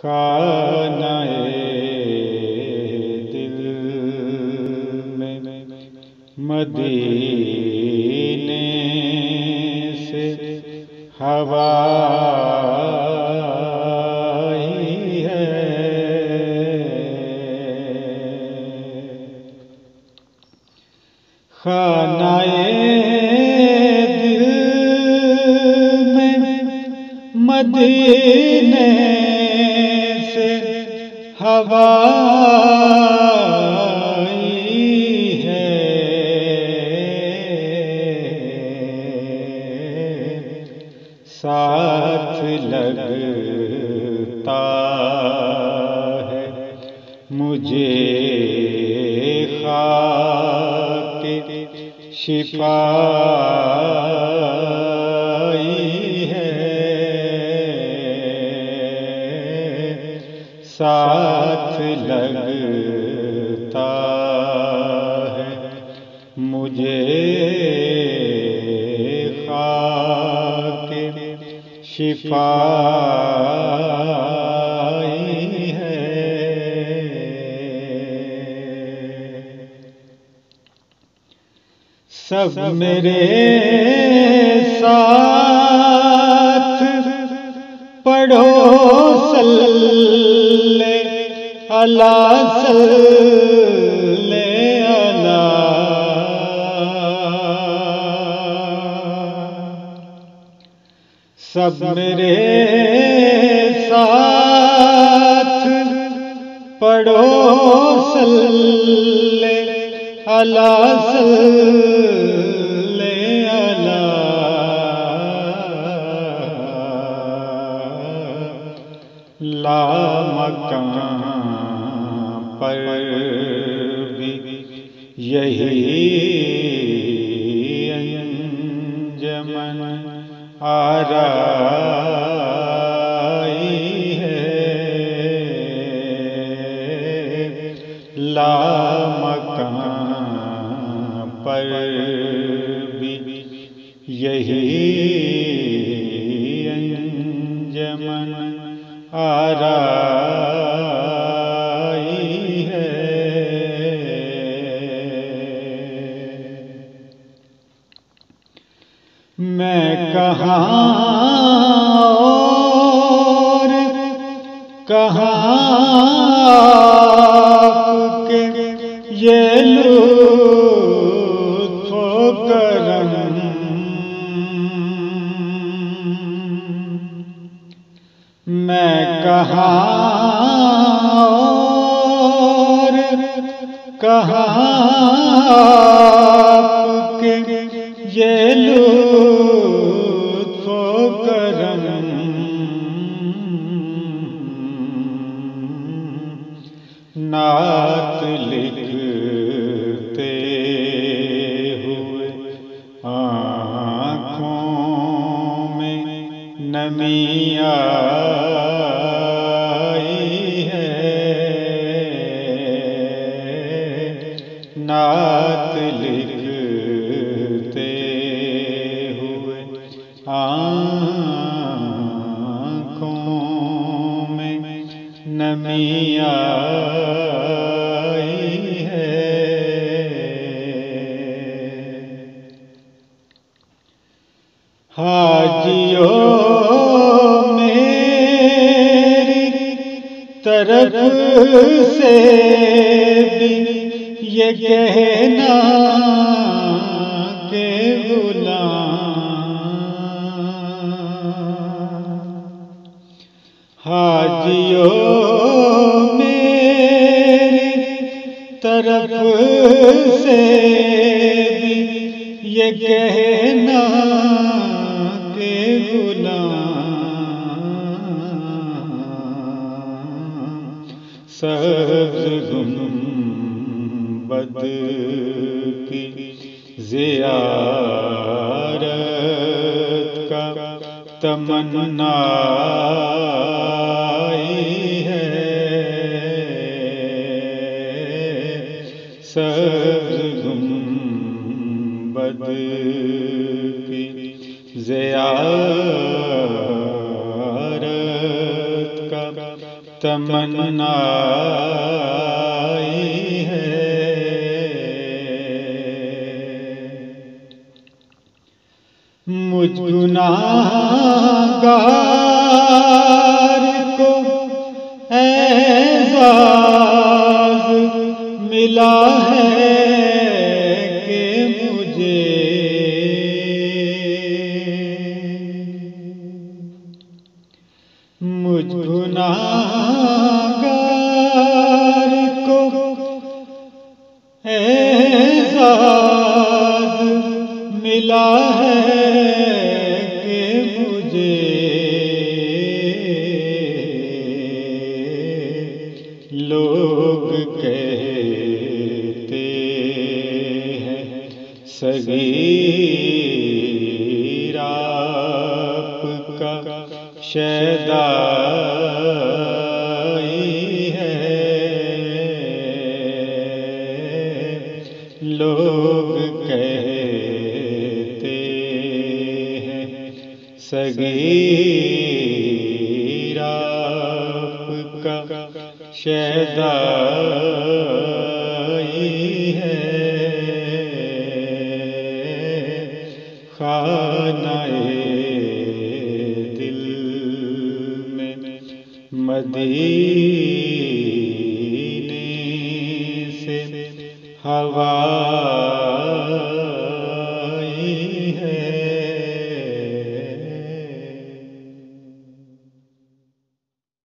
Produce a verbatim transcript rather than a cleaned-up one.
خانہ دل میں مدینے سے ہوا آئی ہے، خانہ دل میں مدینے سے ہوا آئی ہے، ساتھ لگتا ہے مجھے خاک شفا آئی ہے، ساتھ لگتا ہے مجھے خاک شفا آئی ہے، سب میرے ساتھ پڑھو صلی اللہ صلی اللہ، سب میرے ساتھ پڑھو صلی اللہ صلی اللہ، لامکان پر بھی یہی انجمن آرائی ہے، لامکان پر بھی یہی انجمن آرائی ہے، میں کہاں اور کہاں آپ کے یہ لطف و کرم، میں کہاں اور کہاں آپ کے یہ لطف و کرم، نعت لکھتے ہوئے آنکھوں میں نمی آئی ہے، نعت لکھتے ہوئے آنکھوں میں نمی آئی ہے، حاجیوں طرف سے بھی یہ کہنا کہ غلام، حاجیوں میری طرف سے بھی یہ کہنا کہ غلام، سبز گنبد کی زیارت کا تمنا ہے، سبز گنبد کی زیارت کا تمنائی ہے۔ مجھ گناہگار کو اعزاز ملا ہے کہ مجھے مجھ گناہگار کو اعزاز ملا ہے کہ مجھے لوگ کہتے ہیں صغیر آپ کا شیدائی ہے۔ لوگ کہتے ہیں صغیر آپ کا شیدائی ہے۔ خانہ دل میں مدینے سے ہوا